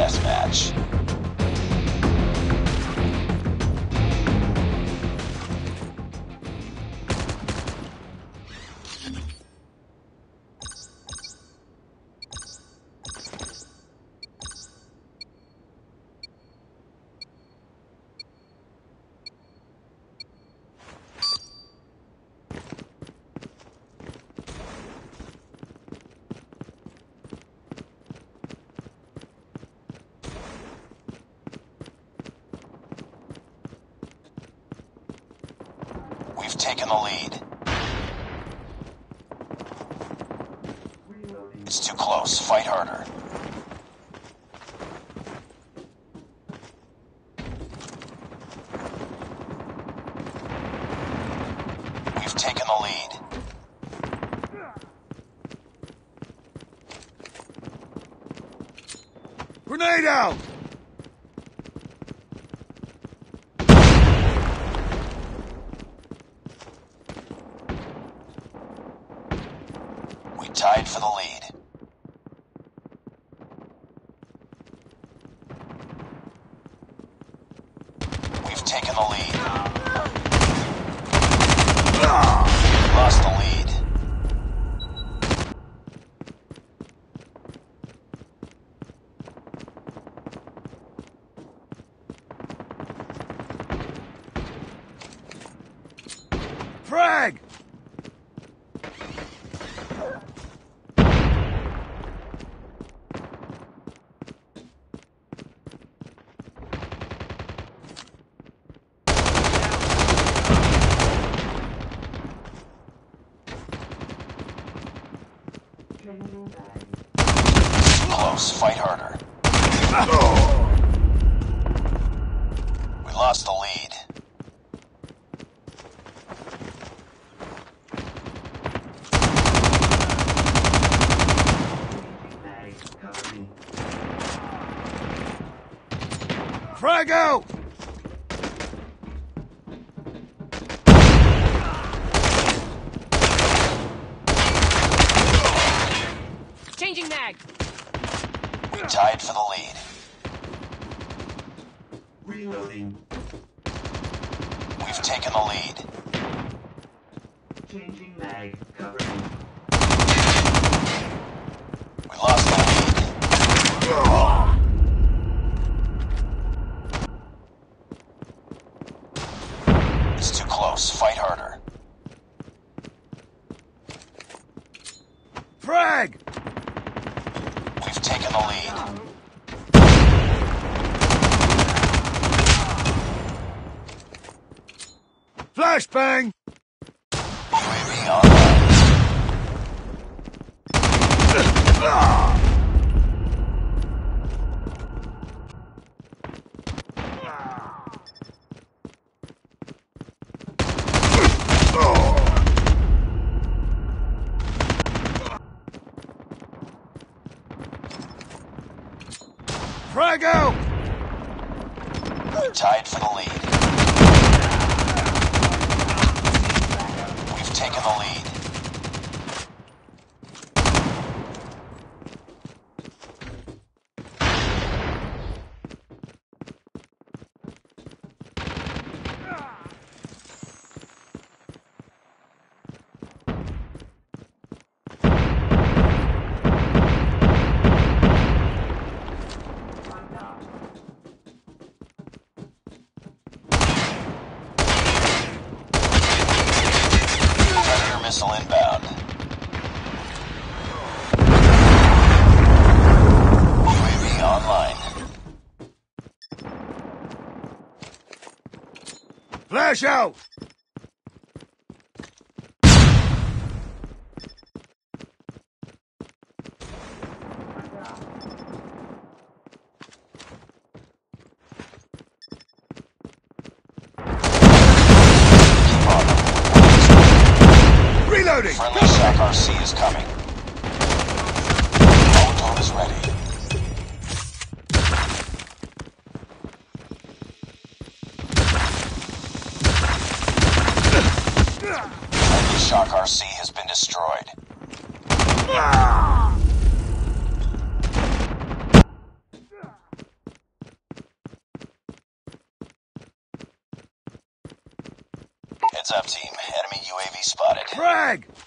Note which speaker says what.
Speaker 1: deathmatch. We've taken the lead. It's too close. Fight harder. We've taken the lead.
Speaker 2: Grenade out!
Speaker 1: We tied for the lead. We've taken the lead. We lost the lead.
Speaker 2: Frag!
Speaker 1: Close. Fight harder. We lost the lead.
Speaker 2: Frag out!
Speaker 3: Changing mag.
Speaker 1: We tied for the lead.
Speaker 4: Reloading.
Speaker 1: We've taken the lead.
Speaker 4: Changing mag. Covering.
Speaker 1: We lost the lead. It's too close. Fight harder.
Speaker 2: Frag!
Speaker 1: We've taken the lead.
Speaker 2: Flashbang!
Speaker 1: UAV online.
Speaker 2: Frag out!
Speaker 1: We tied for the lead. We've taken the lead. Predator missile inbound. UAV online.
Speaker 2: Flash out! Reloading!
Speaker 1: Friendly shock RC is coming. Molotov is ready. Friendly shock RC has been destroyed. team. Enemy UAV spotted.
Speaker 2: Frag!